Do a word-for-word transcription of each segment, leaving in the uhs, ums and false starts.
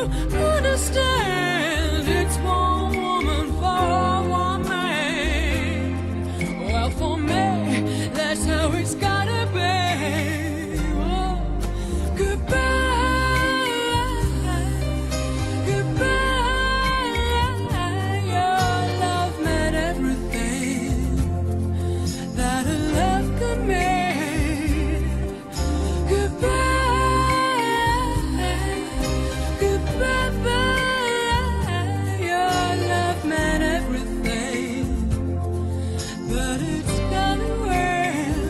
understand it's one woman for one man. Well, for me, that's how it's gotta be. Oh, goodbye, goodbye. Your love meant everything that a love could make. Goodbye, goodbye. Your love meant everything, but it's gone away.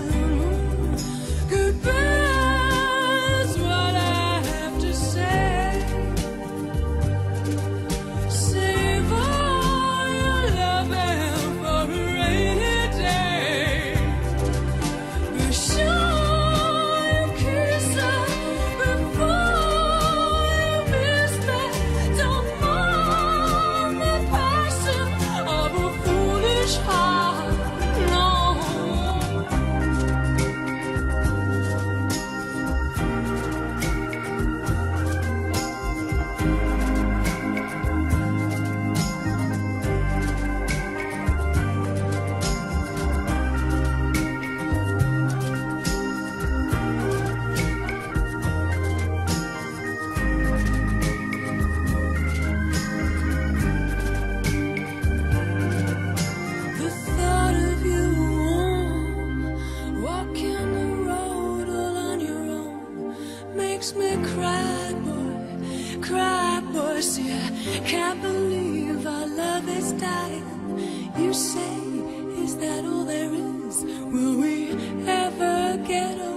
Goodbye is what I have to say. Save all your loving for a rainy day. Be sure you kiss her before you miss me. Don't mourn the passion of a foolish heart. No. The thought of you warm, walking the road all on your own, makes me cry, boy, cry, boy. See, I can't believe our love is dying. You say, is that all there is? Will we ever get over?